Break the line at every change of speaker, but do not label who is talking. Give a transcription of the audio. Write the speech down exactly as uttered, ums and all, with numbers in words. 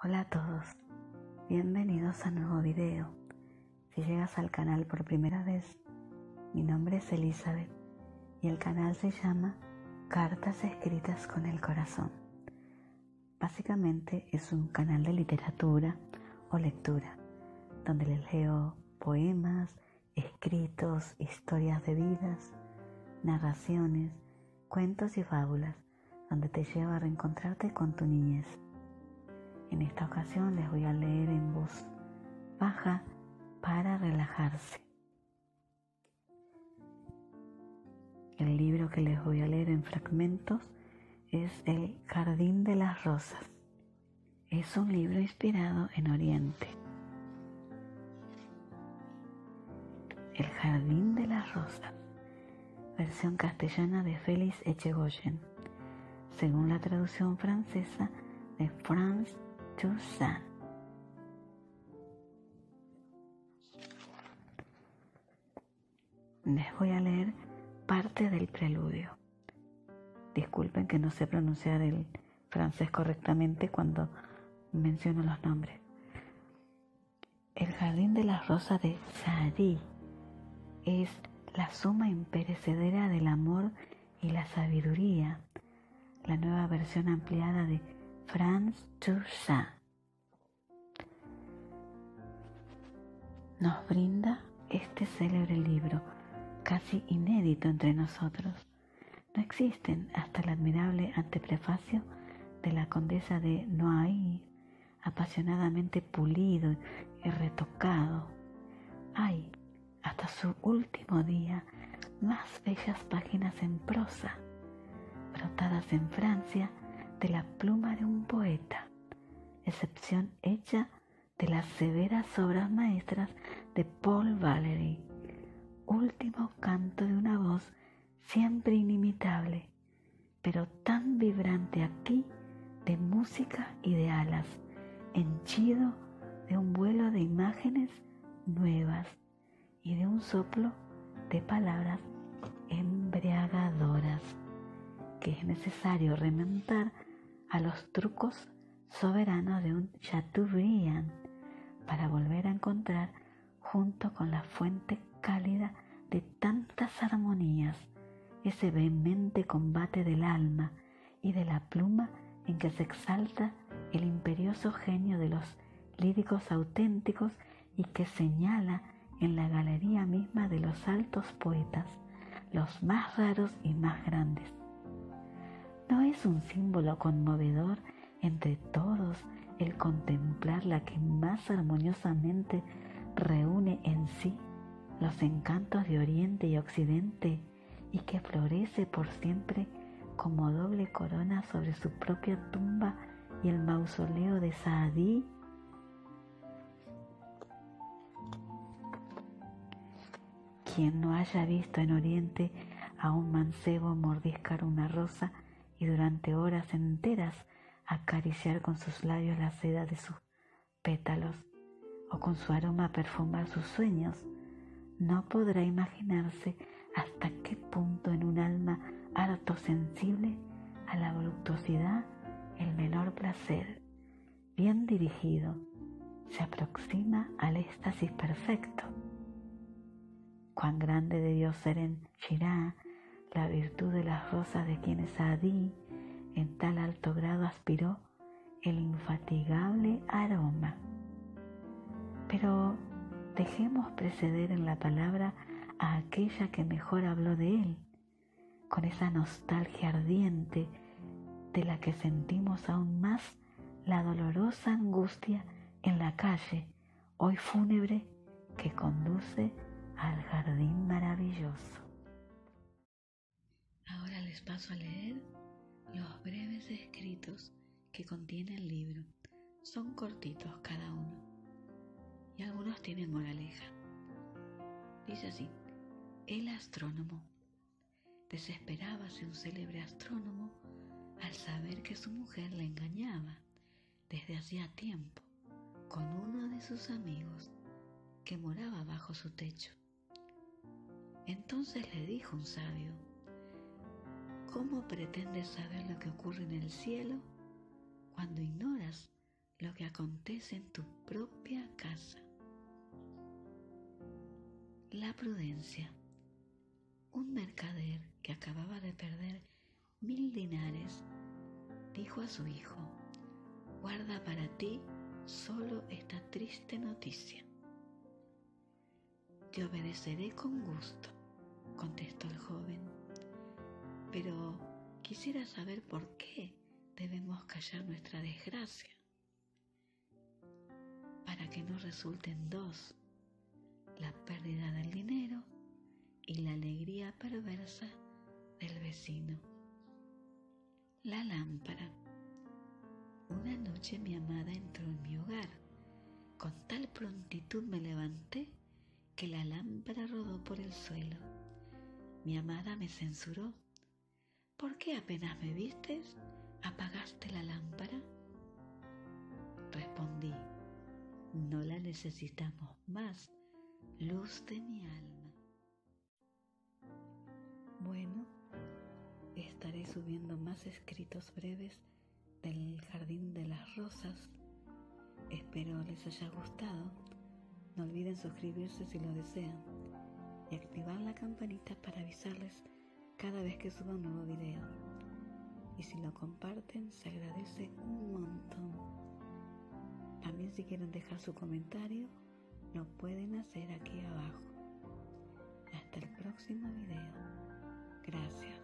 Hola a todos, bienvenidos a un nuevo video. Si llegas al canal por primera vez, mi nombre es Elizabeth y el canal se llama Cartas Escritas con el Corazón. Básicamente es un canal de literatura o lectura, donde les leo poemas, escritos, historias de vidas, narraciones, cuentos y fábulas, donde te lleva a reencontrarte con tu niñez. En esta ocasión les voy a leer en voz baja para relajarse. El libro que les voy a leer en fragmentos es El Jardín de las Rosas. Es un libro inspirado en Oriente. El Jardín de las Rosas, versión castellana de Félix Echegoyen, según la traducción francesa de Franz Toussaint. Les voy a leer parte del preludio. Disculpen que no sé pronunciar el francés correctamente cuando menciono los nombres. El Jardín de las Rosas de Saadi es la suma imperecedera del amor y la sabiduría, la nueva versión ampliada de Franz Toussaint. Nos brinda este célebre libro, casi inédito entre nosotros. No existen hasta el admirable anteprefacio de la condesa de Noailles, apasionadamente pulido y retocado. Hay, hasta su último día, más bellas páginas en prosa, brotadas en Francia de la pluma de un poeta, excepción hecha de las severas obras maestras de Paul Valéry, último canto de una voz siempre inimitable, pero tan vibrante aquí de música y de alas, henchido de un vuelo de imágenes nuevas y de un soplo de palabras embriagadoras, que es necesario remontar a los trucos soberanos de un Chateaubriand para volver a encontrar, junto con la fuente cálida de tantas armonías, ese vehemente combate del alma y de la pluma en que se exalta el imperioso genio de los líricos auténticos y que señala en la galería misma de los altos poetas, los más raros y más grandes. ¿No es un símbolo conmovedor entre todos el contemplar la que más armoniosamente reúne en sí los encantos de Oriente y Occidente y que florece por siempre como doble corona sobre su propia tumba y el mausoleo de Saadi? Quien no haya visto en Oriente a un mancebo mordiscar una rosa y durante horas enteras acariciar con sus labios la seda de sus pétalos, o con su aroma perfumar sus sueños, no podrá imaginarse hasta qué punto en un alma harto sensible a la voluptuosidad el menor placer, bien dirigido, se aproxima al éxtasis perfecto. Cuán grande debió ser en Shiraz la virtud de las rosas de quienes Saadi en tal alto grado aspiró el infatigable aroma. Pero dejemos preceder en la palabra a aquella que mejor habló de él, con esa nostalgia ardiente de la que sentimos aún más la dolorosa angustia en la calle, hoy fúnebre, que conduce al jardín maravilloso. Ahora les paso a leer los breves escritos que contiene el libro. Son cortitos cada uno y algunos tienen moraleja. Dice así: el astrónomo. Desesperábase un célebre astrónomo al saber que su mujer le engañaba desde hacía tiempo con uno de sus amigos que moraba bajo su techo. Entonces le dijo un sabio: ¿cómo pretendes saber lo que ocurre en el cielo cuando ignoras lo que acontece en tu propia casa. La prudencia. Un mercader que acababa de perder mil dinares dijo a su hijo: guarda para ti solo esta triste noticia. Te obedeceré con gusto, contestó el joven, pero quisiera saber por qué debemos callar nuestra desgracia, para que no resulten dos, la pérdida del dinero y la alegría perversa del vecino. La lámpara. Una noche mi amada entró en mi hogar. Con tal prontitud me levanté que la lámpara rodó por el suelo. Mi amada me censuró. ¿Por qué apenas me vistes, apagaste la lámpara? Respondí: no la necesitamos más, luz de mi alma. Bueno, estaré subiendo más escritos breves del Jardín de las Rosas. Espero les haya gustado. No olviden suscribirse si lo desean y activar la campanita para avisarles cada vez que suba un nuevo video. Y si lo comparten, se agradece un montón. También, si quieren dejar su comentario, lo pueden hacer aquí abajo. Hasta el próximo video. Gracias.